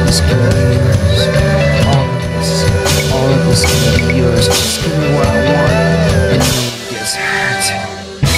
this can be yours. All of this can be yours. Just give me what I want, and no one gets hurt.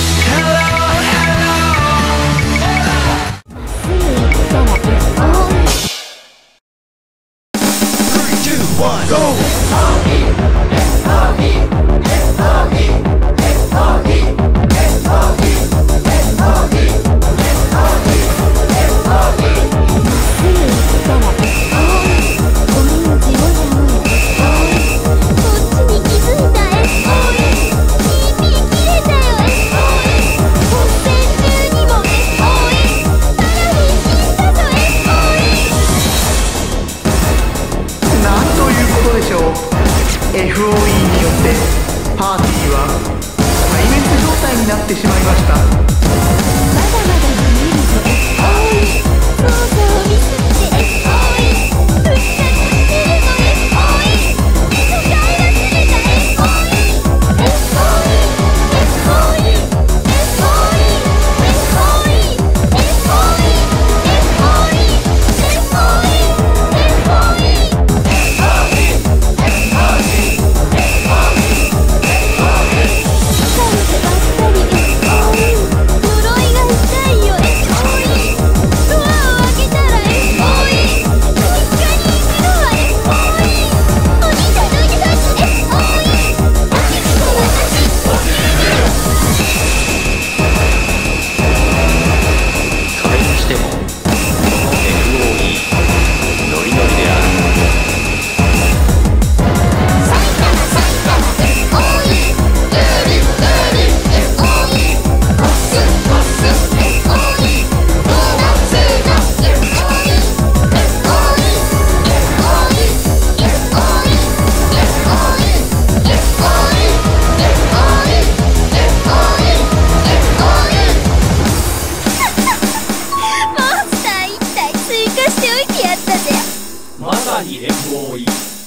FOE によってパーティーは壊滅状態になってしまいました。まだまだ見えるぞ FOE。 操作を見すぎて FOE。 復活してるの FOE。 使い忘れた FOE。 FOE。 まさに FOE